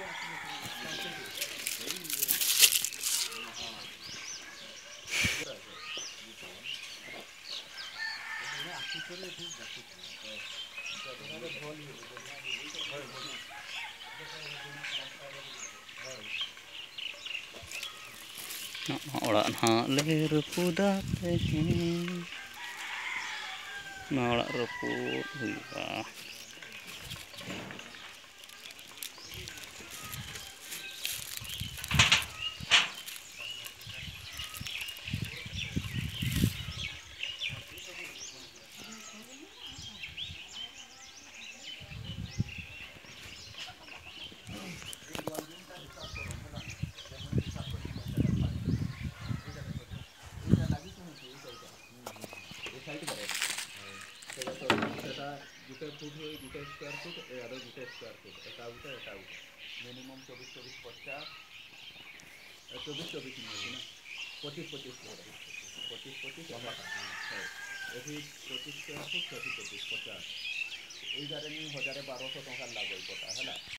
Orang nak leher pudat nak reput ya. Minimum 24-24 50 24 नहीं ना 25-25 25-25 एठी 25 स्क्वायर फुट 25-25 50 एई गारे 1200 टका लागल पता है ना।